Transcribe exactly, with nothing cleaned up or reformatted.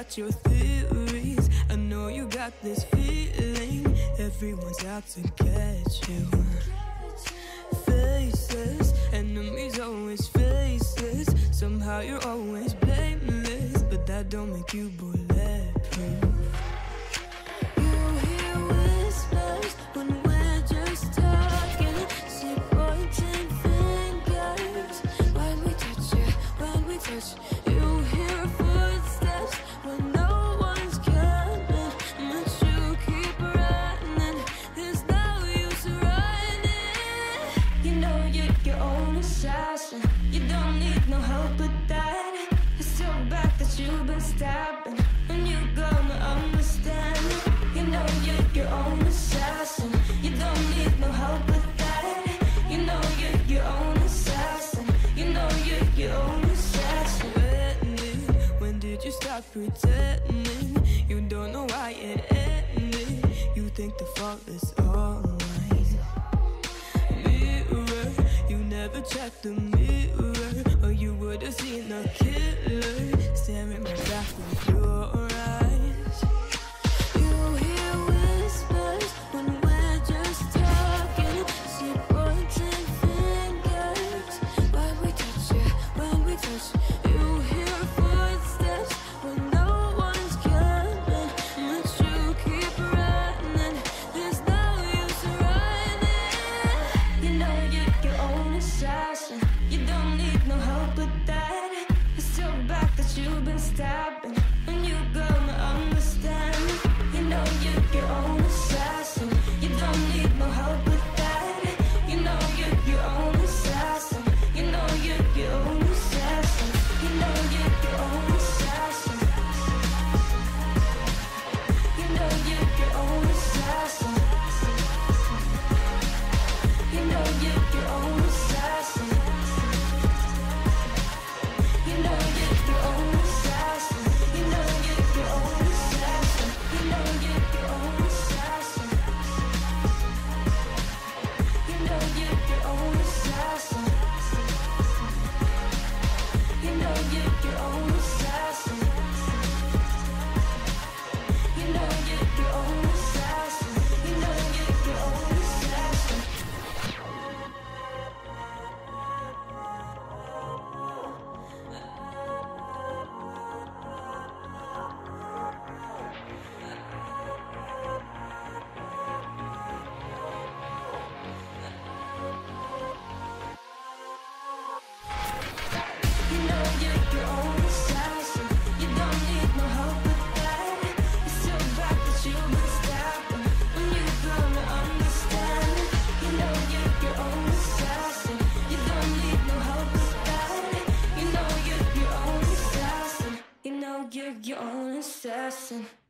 got your theories. I know you got this feeling everyone's out to catch you. Faces, enemies always faces. Somehow you're always blameless, but that don't make you bulletproof. You hear whispers when we're just talking. See pointing fingers when we touch you, when we touch. You hear footsteps when no one's coming, but you keep running. There's no use running. You know you're your own assassin. You don't need no help with that. It's your back that you've been stabbing, and you're gonna understand. You know you're your own assassin. You don't need no help with that. You know you're your own assassin. You know you're your own assassin. When did you stop pretending? You don't know why it ended. You think the fault is all mine. Mirror, you never checked the mirror, or you would've seen a killer staring right back with your eyes. You hear whispers when we're just talking. See pointing fingers when we touch you, when we touch. You hear footsteps when no one's coming, but you keep running. There's no use running. You know you're your own assassin. You don't need no help with that. It's your back that you've been stabbing, and you're gonna understand. You know you're your own assassin. You don't need no help with that. You know you're your own assassin. You know you're your own assassin. You know you're your own assassin. You know you're your own assassin. You know you're your own assassin. You know you're your own assassin. You know you're your own assassin. You know you're your own assassin. You know you're your own assassin. You know you're your own assassin. You know you're your own assassin. You know you're your own assassin. You know you're your own assassin. You don't need no help with that. It's your back that you've been stabbing, and you're gonna understand. You know you're your own assassin. You don't need no help with that. You know you're your own assassin. You know you're your own assassin.